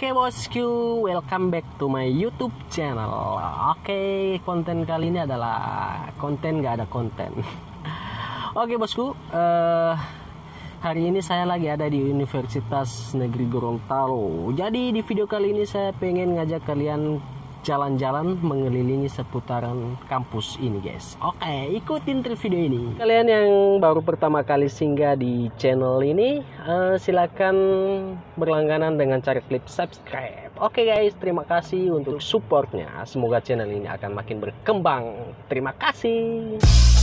Oke bosku, welcome back to my YouTube channel. Oke, konten kali ini adalah konten gak ada konten. Oke bosku, hari ini saya lagi ada di Universitas Negeri Gorontalo. Jadi di video kali ini saya pengen ngajak kalian jalan-jalan mengelilingi seputaran kampus ini guys. Oke, ikutin terus video ini. Kalian yang baru pertama kali singgah di channel ini, silakan berlangganan dengan cara klik subscribe. Oke guys, terima kasih untuk supportnya. Semoga channel ini akan makin berkembang. Terima kasih.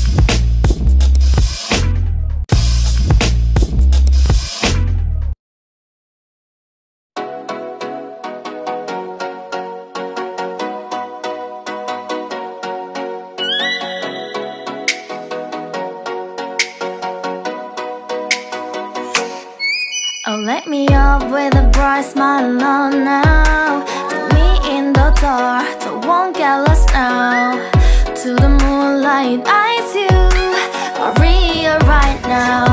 Oh, let me up with a bright smile on now. Put me in the dark, so won't get lost now. To the moonlight, eyes you are real right now.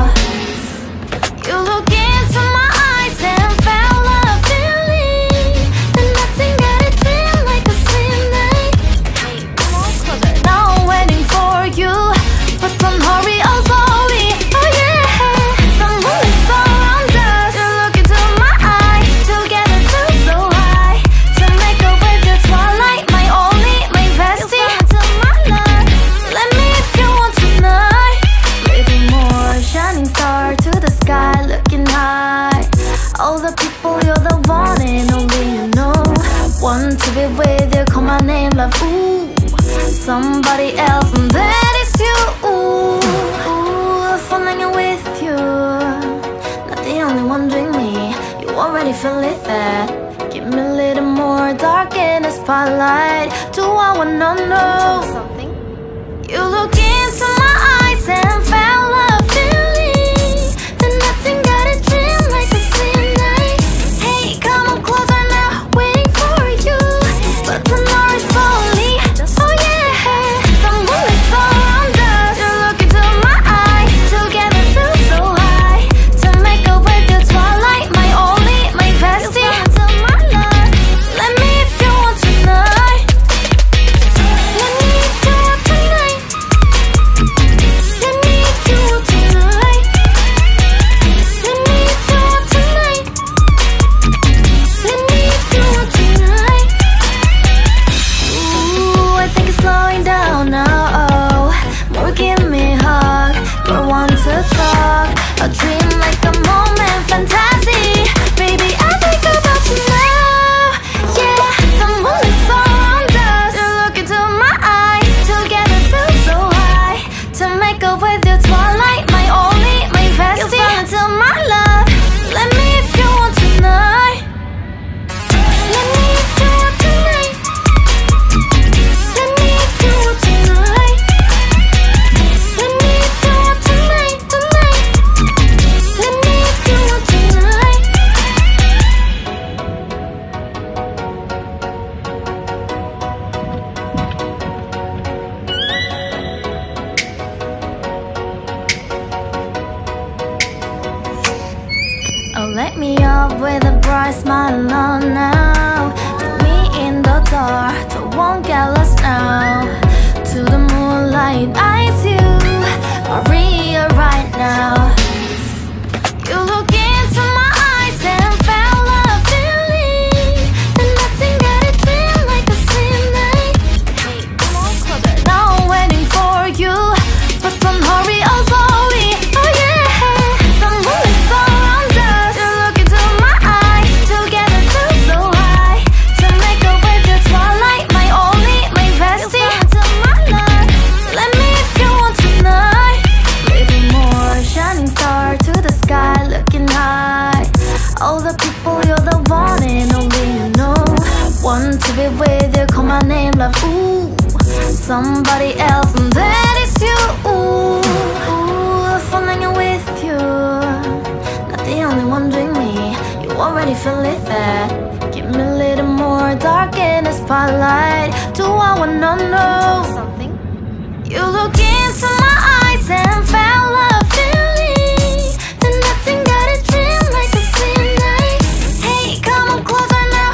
You look into my eyes and felt a feeling that nothing got a dream like a slim night. Hey, come on closer. Now I'm waiting for you, but don't hurry, oh slowly. Oh yeah, the moonlight's around us. You look into my eyes, together feel so high. To make a wave, the twilight, my only, my bestie. Into my life, let me if you want tonight. Little more shining star to the sky, looking high. All the people, you're the one and only you know. Want to be with you, call my name, love. Ooh, somebody else, and that is you. Ooh, falling in with you. Not the only one doing me. You already feel it that. Give me a little more dark in the spotlight. Do I wanna know something? You look into my eyes and felt a feeling that nothing got a dream like a slim night. Hey, come on closer now, waiting for you. But tonight is slowly. Oh yeah, the moonlight's around us. You look into my eyes, together feel so high. To make a wave, the twilight, my only, my bestie. Into my life, let me if you want tonight. Let me if you want tonight. Let me if you want tonight. Let me if you want tonight. Let me if you want tonight. Ooh, I think it's slowing down now. Oh, more give me a hug, more want to talk. A dream like a moment, fantasy. Baby, I think about you now. Yeah, the moonlight's around us. You look into my eyes, together feel so high. To make a with your twilight, my only, my bestie. You fell into my love. Let me if you want tonight. Let me if you want tonight. Let me if you want tonight. Let me if you want tonight, tonight. Let me if you want tonight. Oh, let me up with a bright smile on now. Put me in the dark, so won't get lost now. To the moonlight, eyes you are real right now. You look into my eyes and felt a feeling that nothing got a dream like a slim night. Hey, come on closer. Now I'm waiting for you, but don't hurry, oh slowly. Oh yeah, the moonlight's around us. You look into my eyes, together feel so high. To make a wave, the twilight, my only, my bestie. Into my life, let me if you want tonight. Little more shining star to the sky, looking high. All the people, you're the one and only you know. Want to be with you, call my name, love. Ooh, somebody else, and that is you. Ooh, falling in with you. Not the only one doing me. You already feel it that. Give me a little more dark in the spotlight. Do I wanna know something? You look into my eyes and felt a feeling that nothing got a dream like a slim night. Hey, come on closer now.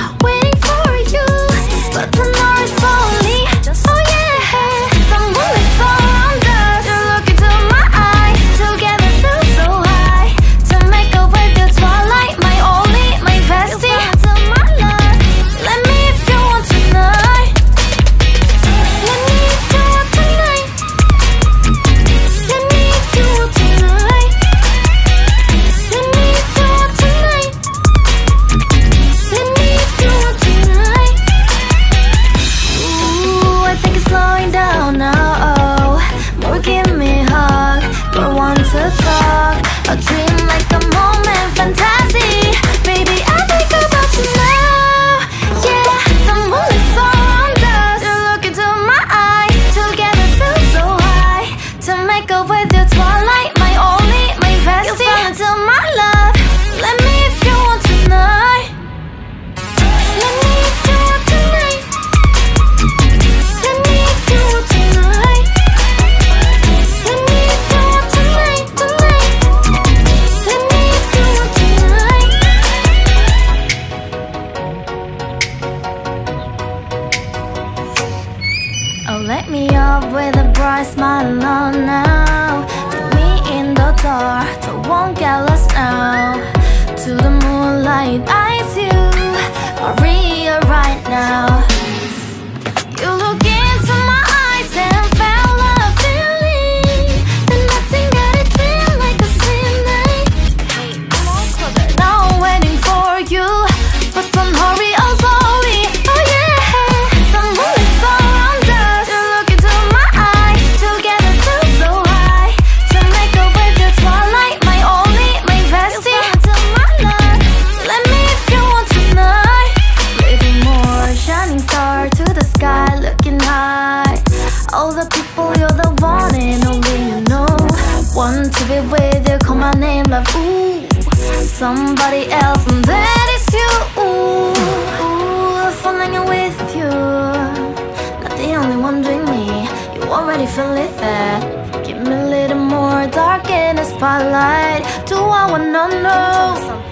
bright smile on now. Put me in the dark, so won't get lost now. To the moonlight, eyes you are real right now. You look into my eyes and felt a feeling that nothing got it feel like a slim night. Now I'm waiting for you, but don't hurry, oh slowly. Oh yeah, the moon is around us. You look into my eyes, together feel so high. To make a way the twilight, my only, my bestie. Let me if you want tonight. Little more shining star to the sky, looking high. All the people, you're the one and only you know. Want to be with you, call my name like ooh. Somebody else and that is you. Ooh, falling in with you. Not the only one doing me. You already feel it there. Give me a little more dark in the spotlight. Do I wanna know?